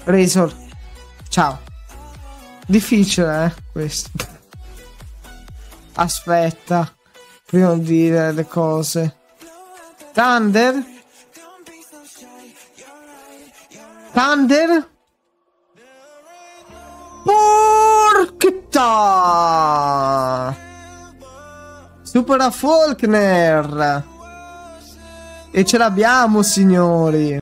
Razor. Ciao. Difficile, questo. Aspetta. Prima di dire le cose. Thunder? Thunder? Porchetta! Supera Faulkner! E ce l'abbiamo, signori!